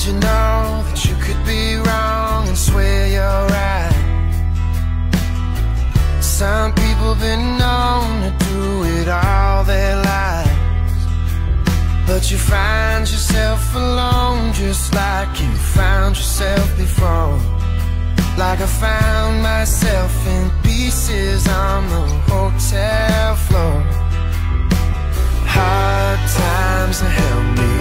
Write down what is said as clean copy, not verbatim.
you know that you could be wrong and swear you're right? Some people been known to do it all their lives, but you find yourself alone just like you found yourself before. Like I found myself in pieces on the hotel floor. Hard times have helped me